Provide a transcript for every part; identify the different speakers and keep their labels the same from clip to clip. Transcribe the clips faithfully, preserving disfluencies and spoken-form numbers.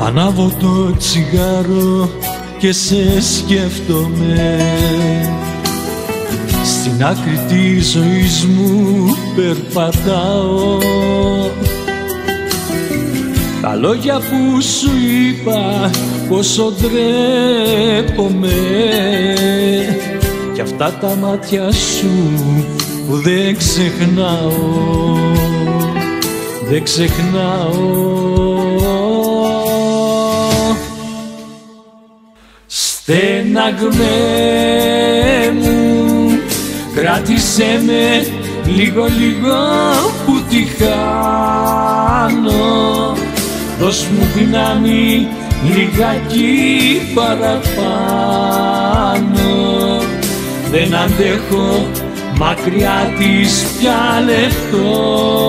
Speaker 1: Ανάβω το τσιγάρο και σε σκέφτομαι. Στην άκρη της ζωής μου περπατάω. Τα λόγια που σου είπα πόσο ντρέπομαι, κι αυτά τα μάτια σου που δεν ξεχνάω, δεν ξεχνάω. Στέναγμέ μου, κράτησέ με λίγο λίγο που τη χάνω. Δώσ' μου δύναμη λιγάκι παραπάνω. Δεν αντέχω μακριά της πια λεπτό.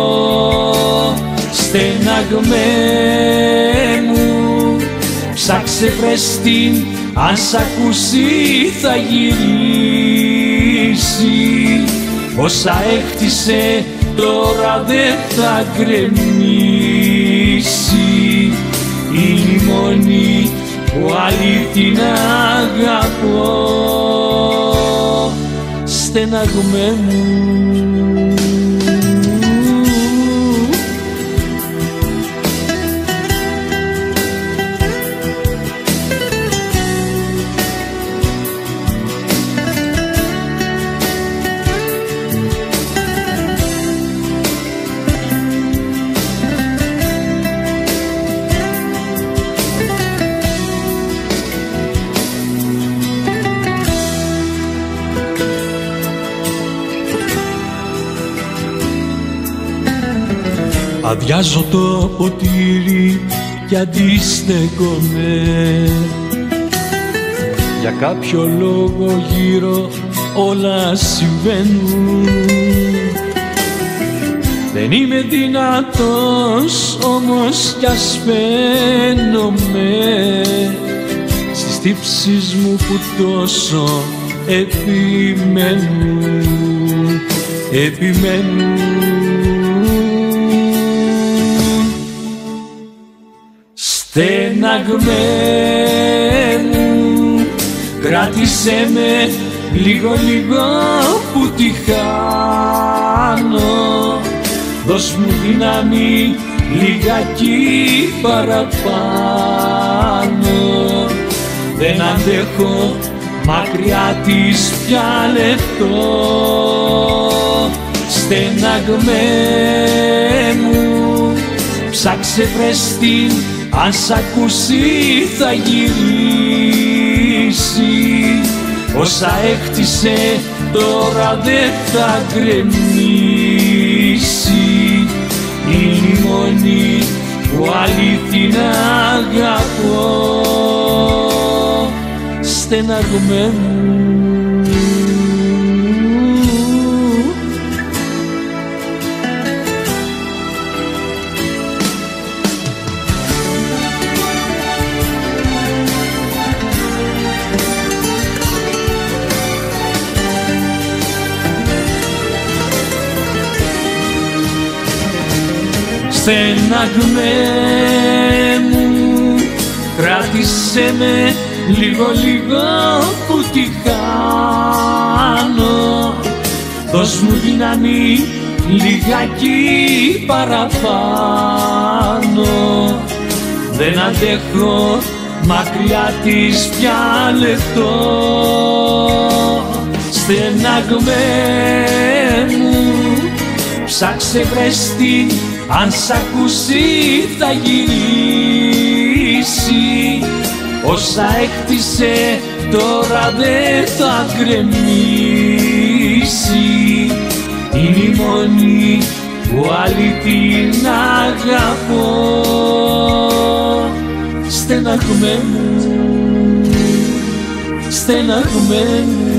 Speaker 1: Στέναγμέ μου, ψάξε βρες την, αν σ' ακούσει θα γυρίσει. Όσα έκτισε τώρα δεν θα γκρεμίσει. Είναι η μόνη που αλήθινα αγαπώ. Στέναγμέ μου. Αδειάζω το ποτήρι και αντιστέκομαι. Για κάποιο λόγο γύρω όλα συμβαίνουν. Δεν είμαι δυνατός όμως κι ας φαίνομαι στις τύψεις μου που τόσο επιμένουν, επιμένουν. Στέναγμέ μου, κράτησέ με λίγο λίγο που τη χάνω. Δώσ' μου δύναμη λιγάκι παραπάνω. Δεν αντέχω μακριά της πια λεπτό. Στέναγμέ μου, ψάξε βρες την, αν σ' ακούσει θα γυρίσει. Όσα έκτισε τώρα δεν θα γκρεμίσει. Είναι η μόνη που αλήθινα αγαπώ. Στέναγμέ μου. Στέναγμέ μου, κράτησέ με λίγο λίγο που τη χάνω. Δώσ' μου δύναμη λιγάκι παραπάνω. Δεν αντέχω μακριά της πια λεπτό. Στέναγμέ μου, ψάξε βρες την, αν σ' ακούσει θα γυρίσει. Όσα έκτισε τώρα δεν θα γκρεμίσει. Είναι η μόνη που αλήθινα αγαπώ. Στέναγμέ μου, στέναγμέ μου.